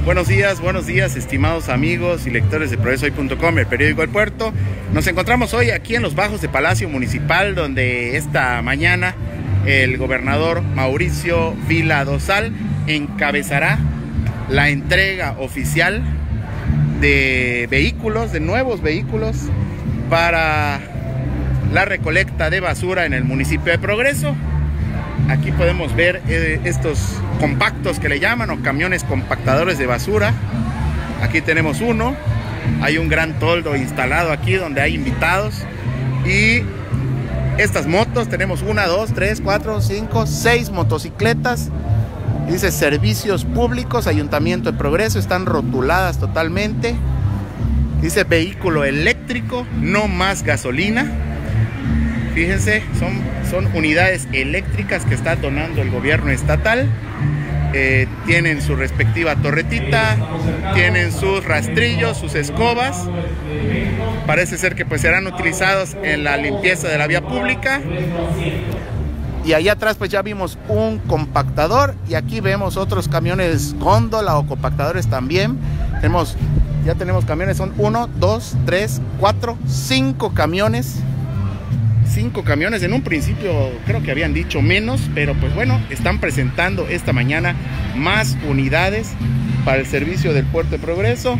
Buenos días, estimados amigos y lectores de progresohoy.com, el periódico del puerto. Nos encontramos hoy aquí en los bajos de Palacio Municipal, donde esta mañana el gobernador Mauricio Vila Dosal encabezará la entrega oficial de vehículos, de nuevos vehículos para la recolecta de basura en el municipio de Progreso. Aquí podemos ver estos compactos que le llaman, o camiones compactadores de basura. Aquí tenemos uno. Hay un gran toldo instalado aquí donde hay invitados. Y estas motos, tenemos 1, 2, 3, 4, 5, 6 motocicletas. Dice Servicios Públicos, Ayuntamiento de Progreso. Están rotuladas totalmente. Dice vehículo eléctrico, no más gasolina. Fíjense, son unidades eléctricas que está donando el gobierno estatal. Tienen su respectiva torretita, tienen sus rastrillos, sus escobas. Parece ser que pues serán utilizados en la limpieza de la vía pública. Y allá atrás pues ya vimos un compactador, y aquí vemos otros camiones góndola o compactadores también. Ya tenemos camiones, son 1, 2, 3, 4, 5 camiones. 5 camiones, en un principio creo que habían dicho menos, pero pues bueno, están presentando esta mañana más unidades para el servicio del puerto de Progreso.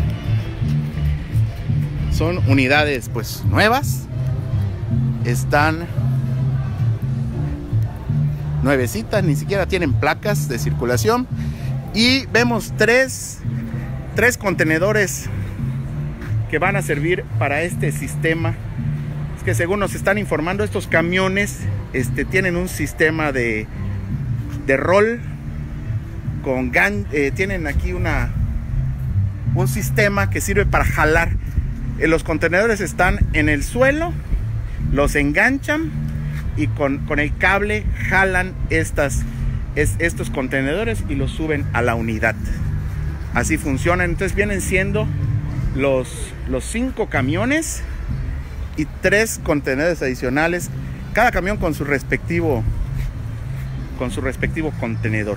Son unidades pues nuevas, están nuevecitas, ni siquiera tienen placas de circulación. Y vemos tres contenedores que van a servir para este sistema. Que según nos están informando, estos camiones tienen un sistema de rol con tienen aquí un sistema que sirve para jalar. Los contenedores están en el suelo, los enganchan y con el cable jalan estos contenedores y los suben a la unidad. Así funcionan. Entonces vienen siendo los 5 camiones y 3 contenedores adicionales, cada camión con su respectivo contenedor.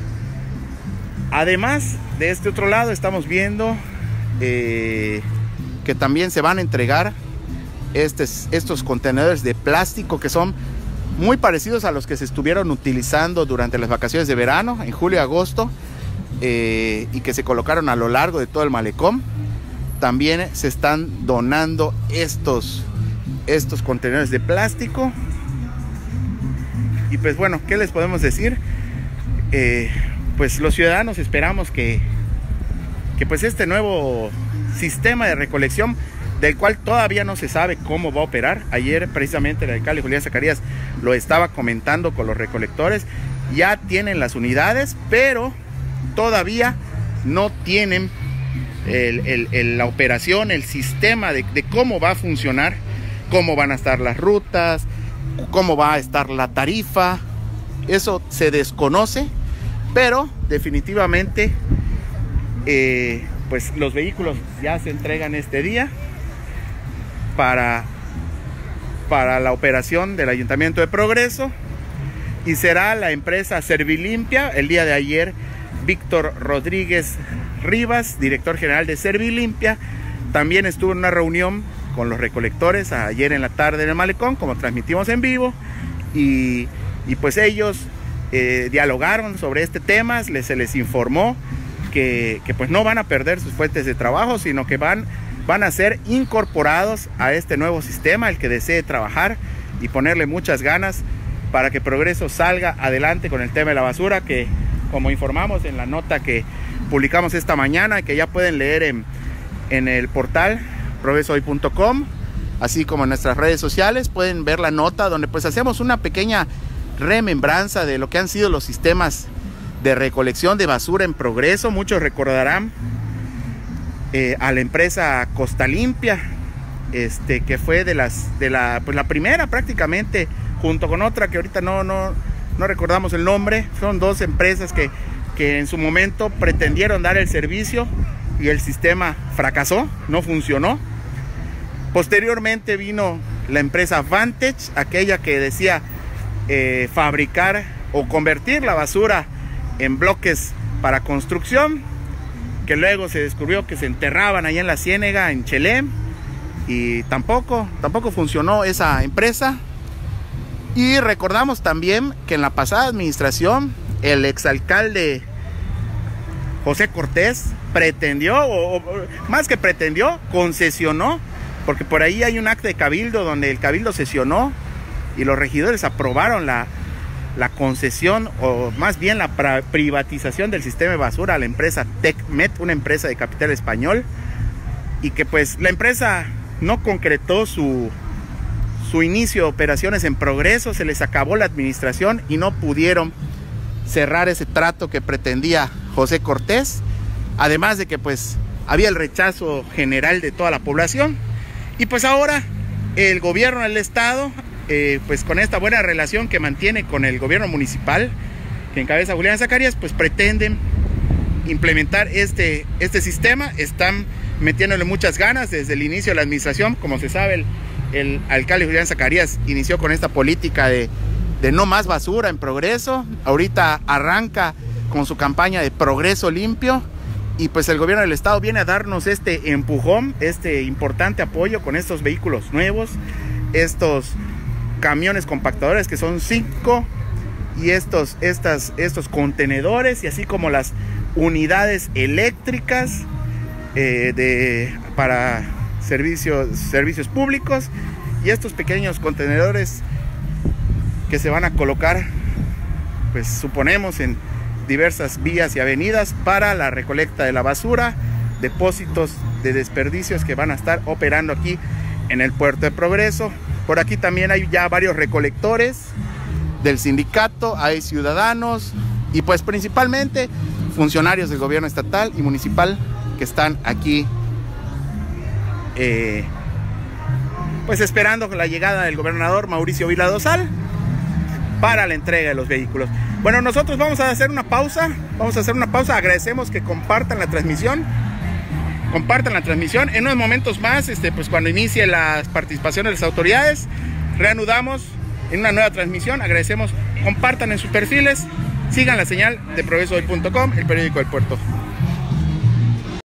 Además, de este otro lado estamos viendo que también se van a entregar estos contenedores de plástico, que son muy parecidos a los que se estuvieron utilizando durante las vacaciones de verano, en julio y agosto, y que se colocaron a lo largo de todo el malecón. También se están donando estos contenedores de plástico. Y pues bueno, ¿qué les podemos decir? Pues los ciudadanos esperamos que pues este nuevo sistema de recolección, del cual todavía no se sabe cómo va a operar. Ayer precisamente el alcalde Julián Zacarías lo estaba comentando con los recolectores. Ya tienen las unidades, pero todavía no tienen la operación, el sistema de cómo va a funcionar, cómo van a estar las rutas, cómo va a estar la tarifa. Eso se desconoce, pero definitivamente pues los vehículos ya se entregan este día para la operación del Ayuntamiento de Progreso, y será la empresa Servilimpia. El día de ayer, Víctor Rodríguez Rivas, director general de Servilimpia, también estuvo en una reunión con los recolectores ayer en la tarde en el malecón, como transmitimos en vivo, y pues ellos dialogaron sobre este tema. Se les informó que pues no van a perder sus fuentes de trabajo, sino que van a ser incorporados a este nuevo sistema, el que desee trabajar y ponerle muchas ganas para que Progreso salga adelante con el tema de la basura, que como informamos en la nota que publicamos esta mañana, que ya pueden leer en el portal progresohoy.com, así como en nuestras redes sociales, pueden ver la nota donde pues hacemos una pequeña remembranza de lo que han sido los sistemas de recolección de basura en Progreso. Muchos recordarán a la empresa Costa Limpia, que fue la primera prácticamente, junto con otra que ahorita no recordamos el nombre. Son 2 empresas que en su momento pretendieron dar el servicio y el sistema fracasó, no funcionó. Posteriormente vino la empresa Vantage, aquella que decía fabricar o convertir la basura en bloques para construcción, que luego se descubrió que se enterraban allá en la Ciénega, en Chelem, y tampoco funcionó esa empresa. Y recordamos también que en la pasada administración el exalcalde José Cortés pretendió, o más que pretendió, concesionó, porque por ahí hay un acta de cabildo donde el cabildo sesionó y los regidores aprobaron la concesión, o más bien la privatización del sistema de basura a la empresa Tecmet, una empresa de capital español, y que pues la empresa no concretó su inicio de operaciones en Progreso. Se les acabó la administración y no pudieron cerrar ese trato que pretendía José Cortés, además de que pues había el rechazo general de toda la población. Y pues ahora el gobierno del estado, pues con esta buena relación que mantiene con el gobierno municipal que encabeza Julián Zacarías, pues pretenden implementar este sistema. Están metiéndole muchas ganas desde el inicio de la administración. Como se sabe, el alcalde Julián Zacarías inició con esta política de no más basura en Progreso. Ahorita arranca con su campaña de Progreso Limpio, y pues el gobierno del estado viene a darnos este empujón, este importante apoyo con estos vehículos nuevos, estos camiones compactadores que son 5, y estos contenedores, y así como las unidades eléctricas para servicios públicos, y estos pequeños contenedores que se van a colocar, pues suponemos, en diversas vías y avenidas para la recolecta de la basura, depósitos de desperdicios que van a estar operando aquí en el puerto de Progreso. Por aquí también hay ya varios recolectores del sindicato, hay ciudadanos y pues principalmente funcionarios del gobierno estatal y municipal que están aquí pues esperando la llegada del gobernador Mauricio Vila Dosal para la entrega de los vehículos. Bueno, nosotros vamos a hacer una pausa, agradecemos que compartan la transmisión. En unos momentos más, pues cuando inicie la participación de las autoridades, reanudamos en una nueva transmisión. Agradecemos, compartan en sus perfiles, sigan la señal de progresohoy.com, el periódico del puerto.